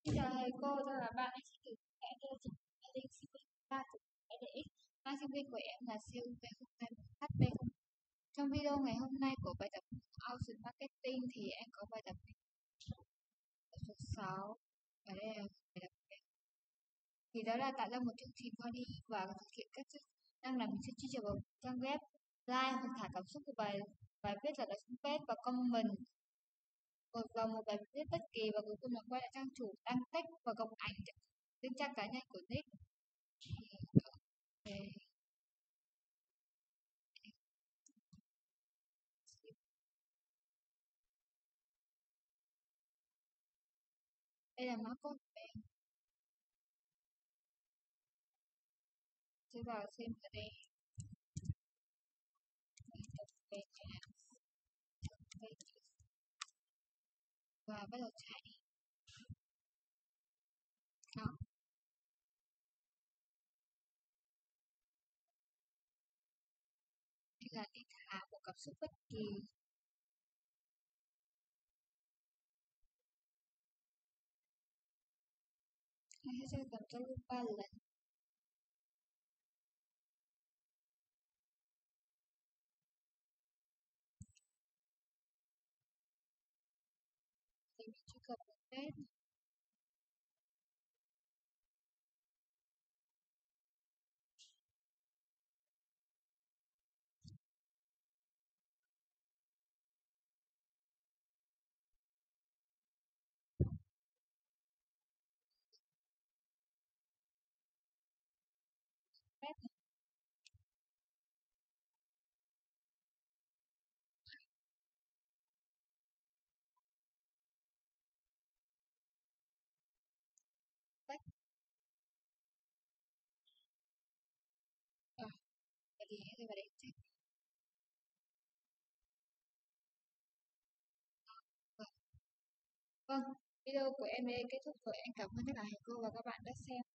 Xin chào thầy cô, tôi là bạn anh Chị Em tôi là Linh sinh viên 3 của EDX. Hai sinh viên của em là CUV021 HP0. Trong video ngày hôm nay của bài tập Ocean Marketing thì em có bài tập số 6. Ở đây là bài tập thì đó là tạo ra một chương trình body và thực hiện các chức năng làm mình sẽ truy cập vào trang web, like hoặc thả cảm xúc của bài bài viết là trong page và comment vào một bài viết bất kỳ, và cuối cùng là quay lại trang chủ, đăng text và cộng ảnh trên trang cá nhân của nick. Thì đây là mã code của em, sẽ vào xem ở đây tập về và bắt đầu chạy. Đó, đây là đi thả một cảm xúc bất kỳ. Hãy sẽ cầm cho luôn 3 lần. Thì mình chỉ cần một test. Test test. Rồi, vậy thì hãy vào đây check. Vâng, video của em đến đây kết thúc rồi. Em cảm ơn tất cả thầy cô và các bạn đã xem.